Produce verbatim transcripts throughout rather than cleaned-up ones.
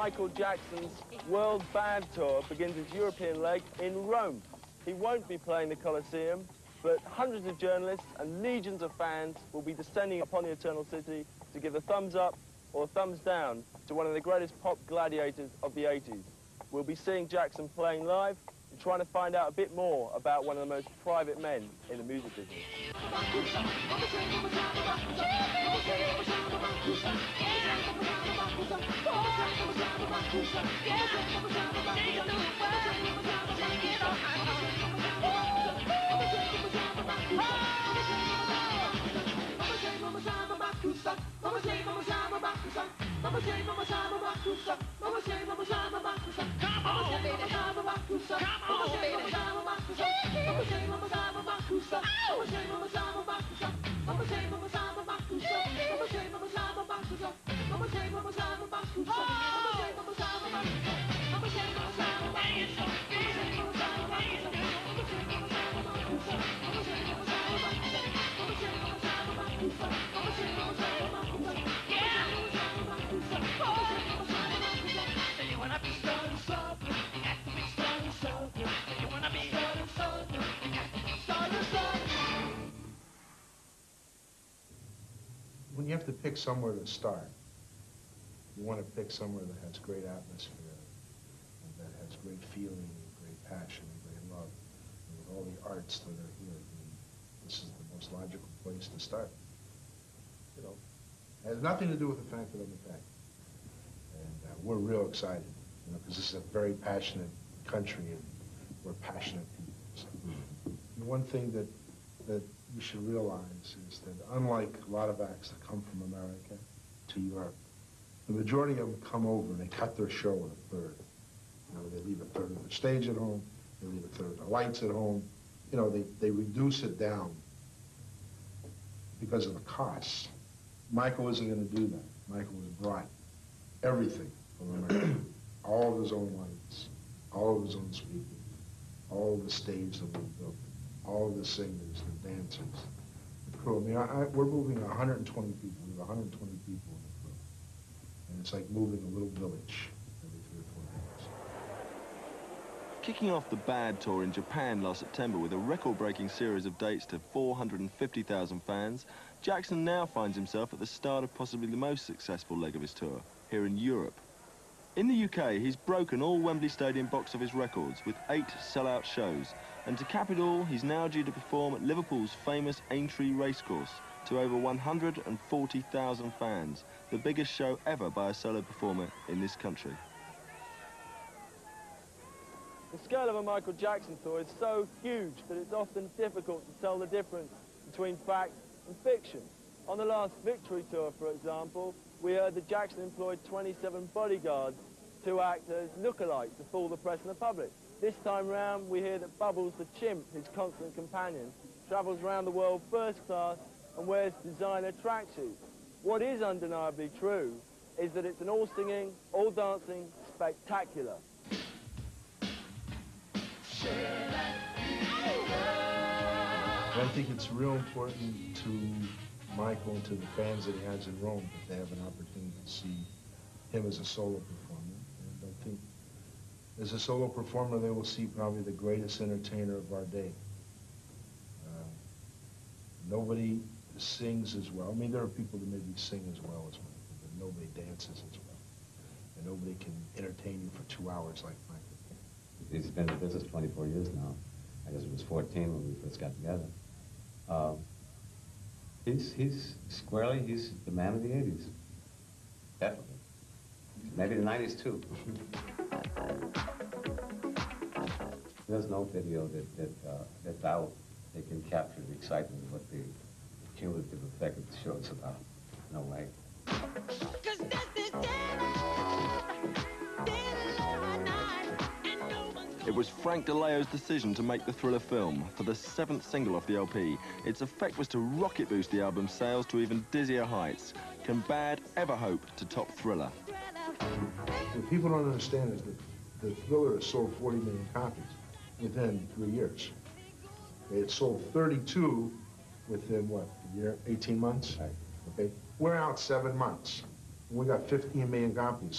Michael Jackson's World Band Tour begins its European leg in Rome. He won't be playing the Colosseum, but hundreds of journalists and legions of fans will be descending upon the Eternal City to give a thumbs up or a thumbs down to one of the greatest pop gladiators of the eighties. We'll be seeing Jackson playing live and trying to find out a bit more about one of the most private men in the music business. When you have to pick somewhere to start, you want to pick somewhere that has great atmosphere, and that has great feeling, great passion, and great love. And with all the arts that are here, I mean, this is the most logical place to start. You know, it has nothing to do with the fact that I'm a fact. And uh, we're real excited, you know, because this is a very passionate country, and we're passionate people. So, the one thing that that you should realize is that unlike a lot of acts that come from America to Europe, the majority of them come over and they cut their show in a third. You know, they leave a third of the stage at home, they leave a third of the lights at home. You know, they, they reduce it down because of the costs. Michael isn't going to do that. Michael has brought everything from America, all of his own lights, all of his own speakers, all of the stage that we built, all of the singers, the dancers, the crew. I mean, I, I, we're moving one hundred twenty people. We have one hundred twenty people in the crew. And it's like moving a little village every three or four days. Kicking off the Bad Tour in Japan last September with a record-breaking series of dates to four hundred fifty thousand fans, Jackson now finds himself at the start of possibly the most successful leg of his tour, here in Europe. In the U K, he's broken all Wembley Stadium box office records with eight sell-out shows, and to cap it all, he's now due to perform at Liverpool's famous Aintree Racecourse to over one hundred forty thousand fans, the biggest show ever by a solo performer in this country. The scale of a Michael Jackson tour is so huge that it's often difficult to tell the difference between fact and fiction. On the last Victory tour, for example, we heard that Jackson employed twenty-seven bodyguards to act as lookalikes to fool the press and the public. This time round, we hear that Bubbles the chimp, his constant companion, travels around the world first class and wears designer tracksuits. What is undeniably true is that it's an all-singing, all-dancing spectacular. I think it's real important to Michael and to the fans that he has in Rome that they have an opportunity to see him as a solo performer. And I think as a solo performer, they will see probably the greatest entertainer of our day. Uh, nobody sings as well. I mean, there are people that maybe sing as well as Michael, but nobody dances as well. And nobody can entertain you for two hours like Michael can. He's been in business twenty-four years now. I guess it was fourteen when we first got together. Um, he's, he's squarely, he's the man of the eighties. Definitely. Maybe the nineties too. There's no video that, that, uh, that doubt they can capture the excitement of what the cumulative effect of the show is about. No way. It was Frank DeLeo's decision to make the Thriller film for the seventh single off the L P. Its effect was to rocket boost the album's sales to even dizzier heights. Can Bad ever hope to top Thriller? What people don't understand is that the Thriller has sold forty million copies within three years. It sold thirty-two within, what, a year, eighteen months? Right. Okay, we're out seven months. We got fifteen million copies sold.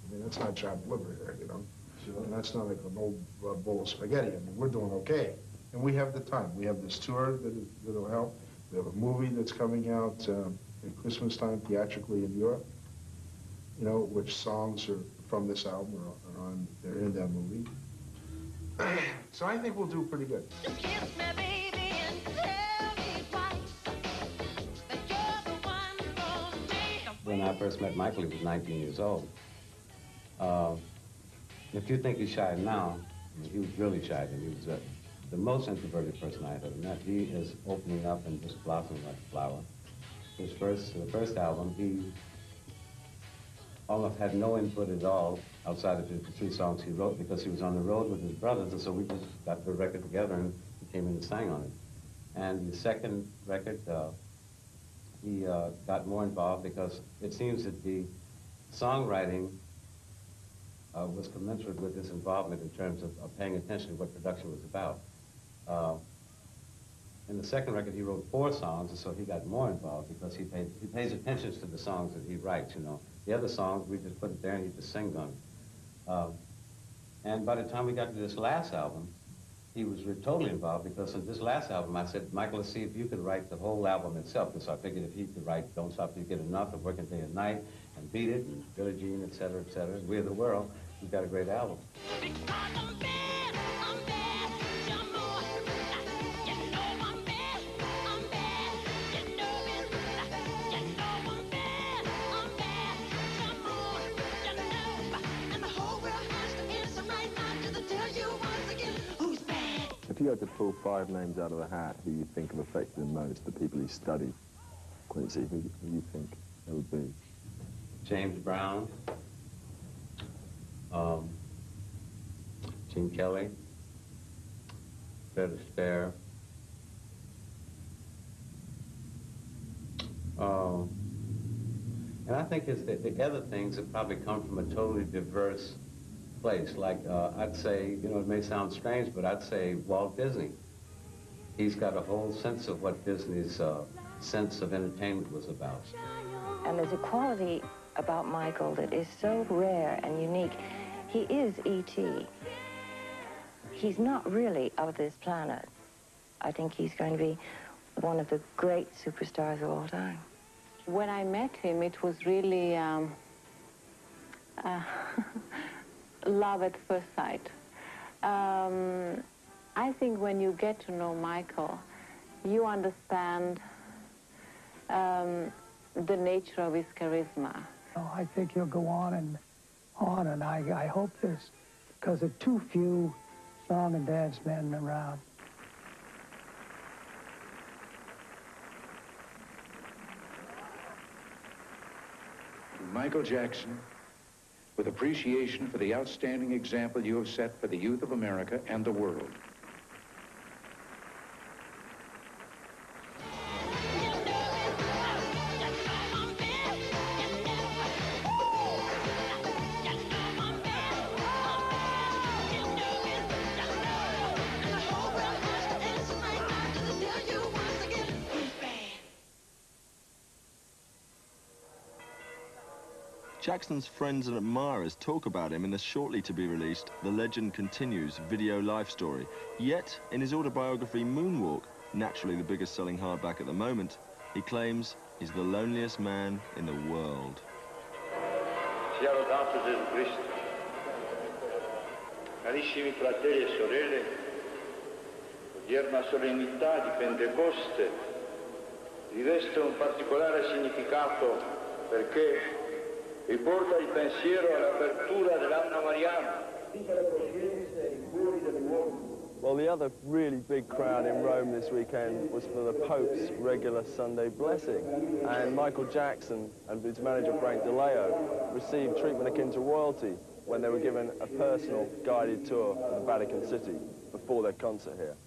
I mean, that's not chopped liver here, you know? Sure. And that's not like an old uh, bowl of spaghetti. I mean, we're doing okay. And we have the time. We have this tour that is, that'll help. We have a movie that's coming out uh, at Christmas time theatrically in Europe, you know, which songs are from this album are, are on, they're in that movie. So I think we'll do pretty good. Just kiss me, baby, and tell me twice that you're the one for me. When I first met Michael, he was nineteen years old. Uh, if you think he's shy now, I mean, he was really shy then. He was uh, the most introverted person I had ever met. He is opening up and just blossoming like a flower. His first, the first album, he almost had no input at all outside of the three songs he wrote because he was on the road with his brothers, and so we just got the record together and he came in and sang on it. And the second record, uh, he uh, got more involved because it seems that the songwriting uh, was commensurate with his involvement in terms of, of paying attention to what production was about. Uh, in the second record, he wrote four songs, and so he got more involved because he, paid, he pays attention to the songs that he writes, you know. The other songs, we just put it there and he just sings on it. Um, and by the time we got to this last album, he was totally involved because in this last album, I said, Michael, let's see if you could write the whole album itself. Because I figured if he could write Don't Stop Till You Get Enough, and Working Day and Night, and Beat It, and Billie Jean, et cetera, et cetera, We're the World, we've got a great album. If you had to pull five names out of the hat who you think have affected him most, the people he studied, Quincy, who, who do you think it would be? James Brown, um, Gene Kelly, Fred Astaire, um, and I think it's the, the other things have probably come from a totally diverse place. Like, uh, I'd say, you know, it may sound strange, but I'd say Walt Disney. He's got a whole sense of what Disney's uh, sense of entertainment was about. And there's a quality about Michael that is so rare and unique. He is E T He's not really of this planet. I think he's going to be one of the great superstars of all time. When I met him, it was really um, uh, love at first sight. Um, I think when you get to know Michael, you understand um, the nature of his charisma. Oh, I think he'll go on and on, and I, I hope this, because there are too few song and dance men around. Michael Jackson, with appreciation for the outstanding example you have set for the youth of America and the world. Jackson's friends and admirers talk about him in the shortly-to-be-released The Legend Continues video life story. Yet, in his autobiography Moonwalk, naturally the biggest-selling hardback at the moment, he claims he's the loneliest man in the world. Sia lodato Gesù Cristo. Carissimi fratelli e sorelle, l'odierna solennità di Pentecoste riveste un particolare significato perché riporta il pensiero all'apertura dell'Anna Mariana. Well, the other really big crowd in Rome this weekend was for the Pope's regular Sunday blessing. And Michael Jackson and his manager Frank DeLeo received treatment akin to royalty when they were given a personal guided tour of the Vatican City before their concert here.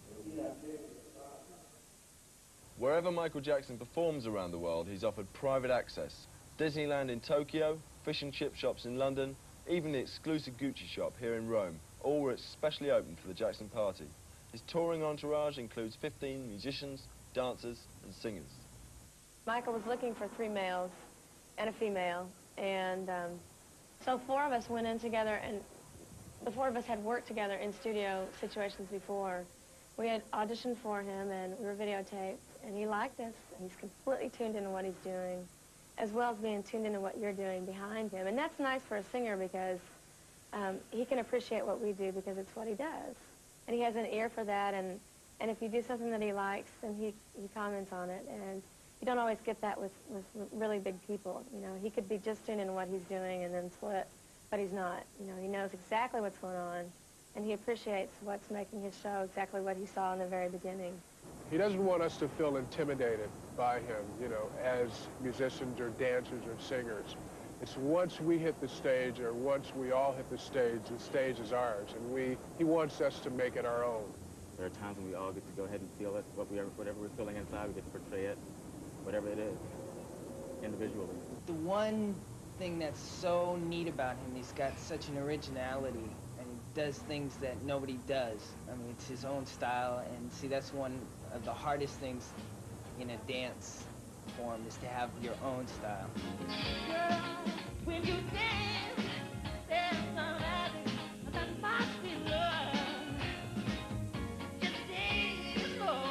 Wherever Michael Jackson performs around the world, he's offered private access. Disneyland in Tokyo, fish and chip shops in London, even the exclusive Gucci shop here in Rome, all were especially open for the Jackson party. His touring entourage includes fifteen musicians, dancers and singers. Michael was looking for three males and a female, and um, So four of us went in together, and the four of us had worked together in studio situations before. We had auditioned for him, and we were videotaped, and he liked us. He's completely tuned into what he's doing, as well as being tuned into what you're doing behind him. And that's nice for a singer because um, he can appreciate what we do because it's what he does. And he has an ear for that, and, and if you do something that he likes, then he, he comments on it. And you don't always get that with, with really big people. You know, he could be just tuned into what he's doing and then split, but he's not. You know, he knows exactly what's going on, and he appreciates what's making his show exactly what he saw in the very beginning. He doesn't want us to feel intimidated by him, you know, as musicians or dancers or singers. It's once we hit the stage, or once we all hit the stage, the stage is ours, and we, he wants us to make it our own. There are times when we all get to go ahead and feel it, what we are, whatever we're feeling inside, we get to portray it, whatever it is, individually. The one thing that's so neat about him, he's got such an originality, and he does things that nobody does. I mean, it's his own style, and see, that's one of the hardest things in a dance form, is to have your own style. Girl, when you dance, there's somebody that must be love. Just take it slow.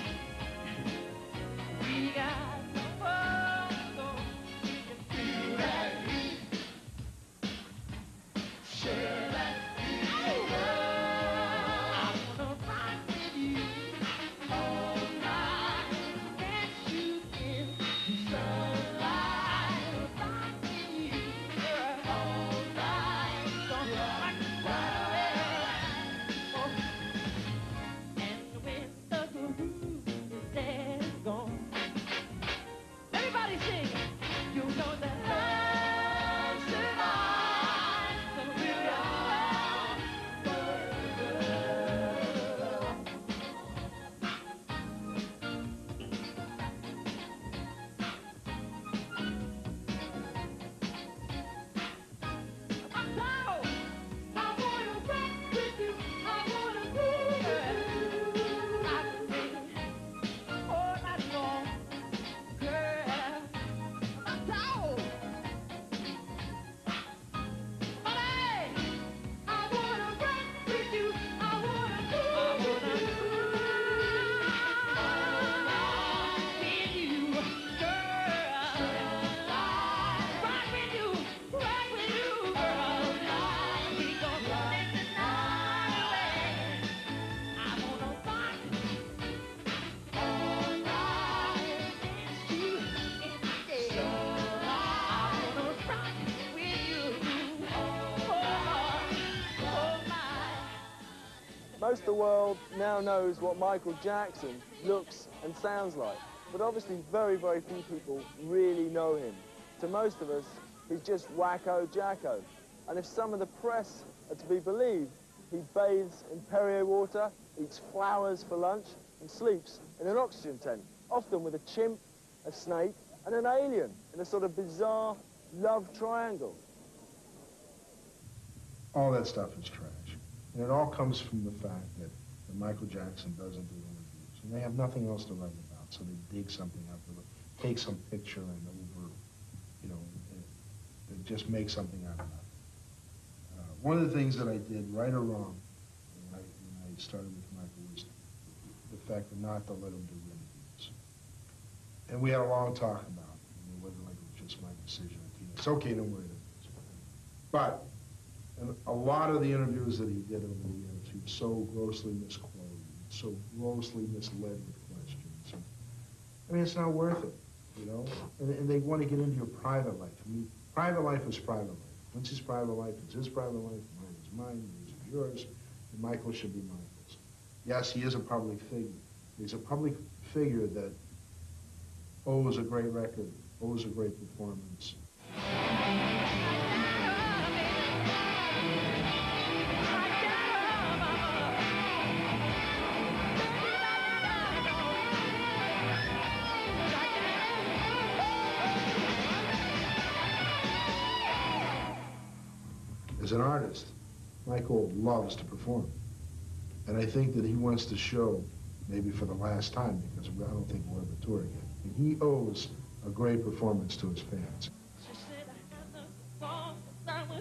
We got the world, so we can feel right. Share that feeling. I wanna rock with you all night. Dance you in the sunlight. Rock with you, girl, all night. Gonna rock the world. Oh. And when the groove is there, it's gone. Everybody sing. You know that love survives, and we're young forever. I'm down. I wanna rock with you. I wanna groove with you. I can sing all night long, girl. I'm down. But hey, I wanna rock with you. I wanna groove with you. With you, girl. Rock with you, rock with you, girl. We gonna make the night away. I wanna rock all night. Dance you in the day. I wanna rock with you. Oh, oh my. Most of the world now knows what Michael Jackson looks and sounds like, but obviously very, very few people really know him. To most of us, he's just Wacko Jacko. And if some of the press are to be believed, he bathes in Perrier water, eats flowers for lunch, and sleeps in an oxygen tent, often with a chimp, a snake, and an alien in a sort of bizarre love triangle. All that stuff is trash. And it all comes from the fact that, that Michael Jackson doesn't do interviews. And they have nothing else to write about, so they dig something up, or take some picture and over, you know, and, and just make something out of that. Uh, one of the things that I did, right or wrong, when I, when I started with Michael, was the fact of not to let him do interviews. And we had a long talk about it. I mean, it wasn't like it was just my decision. It's okay, don't worry about it. But and a lot of the interviews that he did over the years, he was so grossly misquoted, so grossly misled with questions. And, I mean, it's not worth it, you know? And, and they want to get into your private life. I mean, private life is private life. Once his private life is his private life, mine is mine, yours is yours, and Michael should be Michael's. Yes, he is a public figure. He's a public figure that owes a great record, owes a great performance. As an artist, Michael loves to perform. And I think that he wants to show, maybe for the last time, because I don't think we'll ever tour again. And he owes a great performance to his fans. She said I had the song,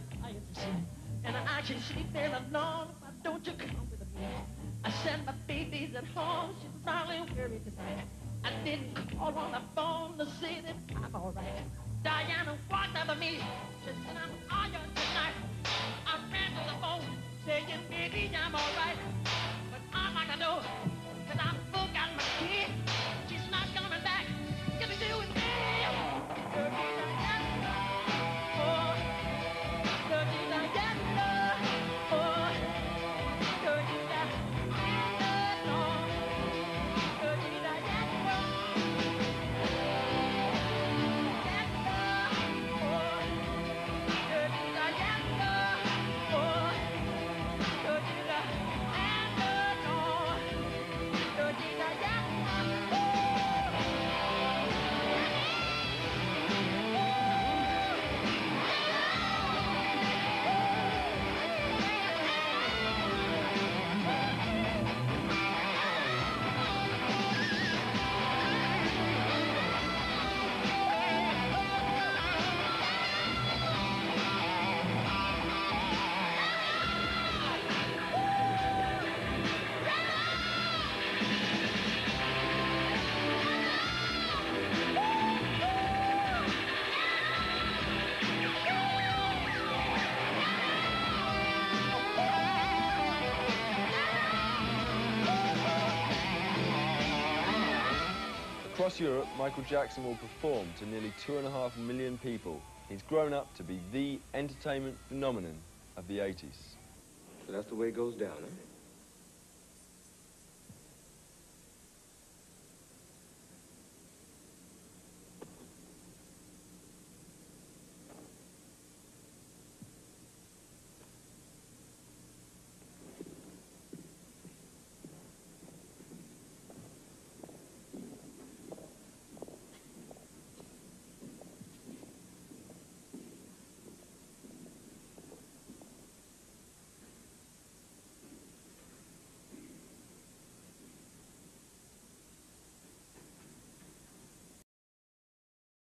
She's sleeping alone, why don't you come with me? I said my baby's at home, she's probably worried tonight. I didn't call on the phone to say that I'm all right. Diana walked up to me, she said, I'm all yours tonight. I ran to the phone, saying, baby, I'm all right. But I'm not gonna know, cause I forgot my key. She's not coming back, give me to with me. Dirty Diana, oh, dirty Diana, oh, dirty Diana, no, dirty Diana. Across Europe, Michael Jackson will perform to nearly two and a half million people. He's grown up to be the entertainment phenomenon of the eighties. So that's the way it goes down, eh?